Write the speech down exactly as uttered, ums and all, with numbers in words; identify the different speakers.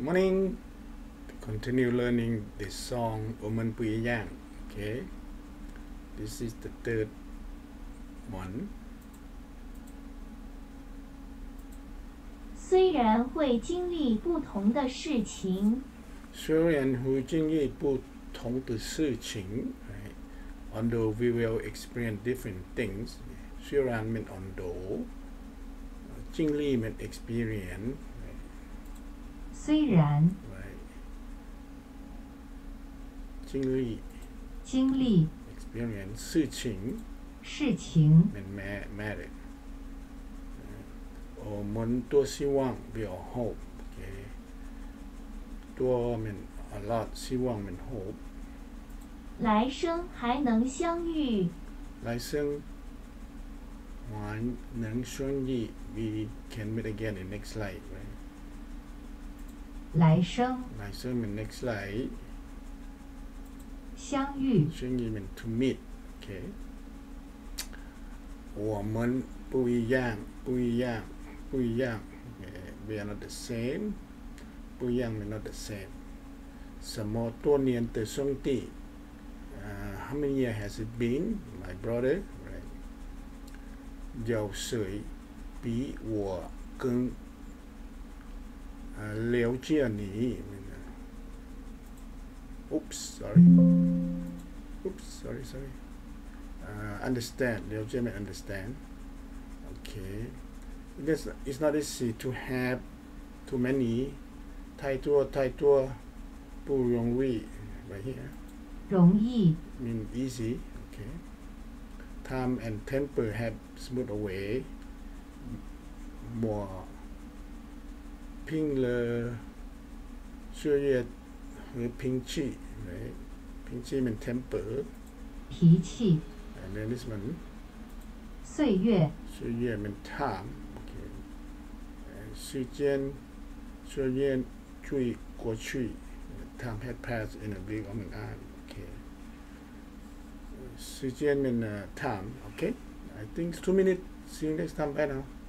Speaker 1: Morning. Continue learning this song 我们不一样 Okay. This is the third one.
Speaker 2: 虽然会经历不同的事情，
Speaker 1: 虽然会经历不同的事情 right? Although we will experience different things. 虽然 mean although. 经历 mean experience.
Speaker 2: 虽然
Speaker 1: Right. 经历
Speaker 2: 经历
Speaker 1: experience 事情
Speaker 2: 事情
Speaker 1: mean matter. 我们多希望 we all hope. Okay. 多 mean a lot. 希望 mean hope.
Speaker 2: 来生还能相遇，
Speaker 1: 来生还能相遇 we can meet again in next life. Right?
Speaker 2: 来生
Speaker 1: 来生 mean next life.
Speaker 2: 相遇，
Speaker 1: 相遇 mean to meet. Okay. 我们不一样，不一样，不一样。Okay. We are not the same. 不一样 mean not the same. 什么多年的兄弟 uh, How many years has it been? My brother. Right. 有谁比我更uh, 了解你 Oops, sorry. Oops, sorry, sorry. Uh, understand. 了解 mean understand. Okay. This it's not easy to have too many. 太多太多不容易 right here.
Speaker 2: 容易
Speaker 1: Mean easy. Okay. Time and temper have smooth away. More 拼了岁月和脾气 right? 脾气 mean temper.
Speaker 2: 脾气，
Speaker 1: And then this one
Speaker 2: 岁月，
Speaker 1: 岁月 mean time. Okay. And 时间岁月追过去 time had passed in a blink of an eye. Okay. 时间 mean uh, time. Okay. I think it's two minutes. See you next time. Bye now.